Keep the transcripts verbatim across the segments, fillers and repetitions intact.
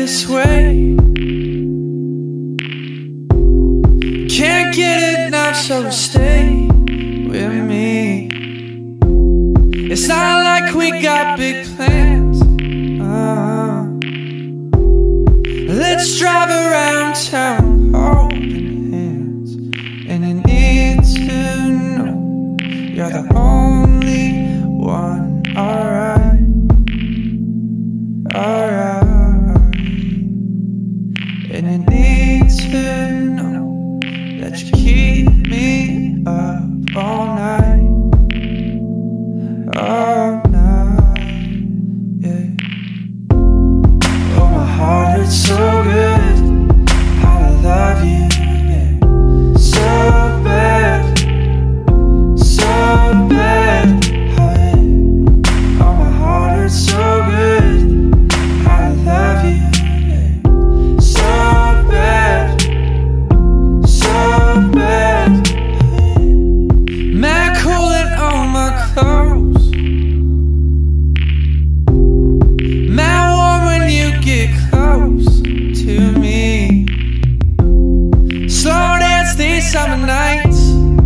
this way. Can't get enough, so stay with me. It's not like we got big plans. uh, Let's drive around town holding hands. And you need to know you're the only one. Alright, alright. And you need to know that you keep me up all night, all night, yeah. Oh, my heart hurts so good, how I love you, yeah. So bad, so bad, oh, yeah. Oh, my heart hurts so good, how I love you, yeah. So bad, so bad, oh, yeah. Mad cooling on my clothes, mad warm when you get close to me. Slow dance these summer nights,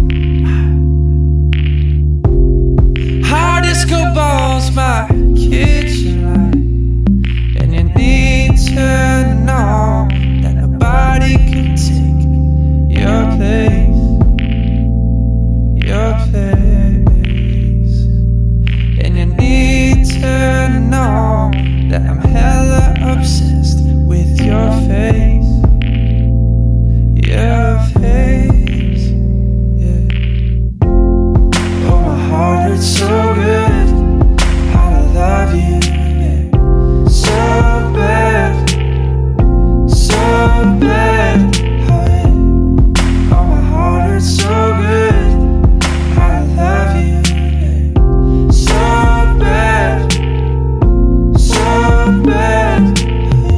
hard disco balls my kitchen light. And you need to know that nobody can take your place, your place. And you need to know that I'm hella obsessed with your face, your face, yeah. Oh, my heart hurts so good, how I love you, yeah. So bad, so bad, oh, yeah. Oh, my heart hurts so good, how I love you, yeah. So bad, so bad, oh,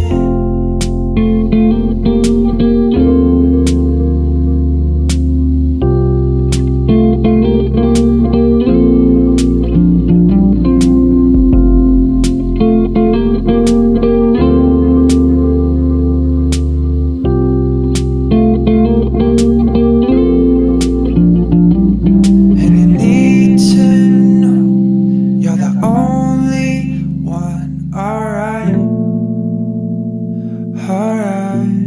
and you need to know you're the only one. Alright, alright.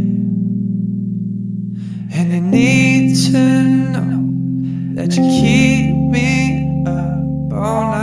And you need to know that you keep me up all night.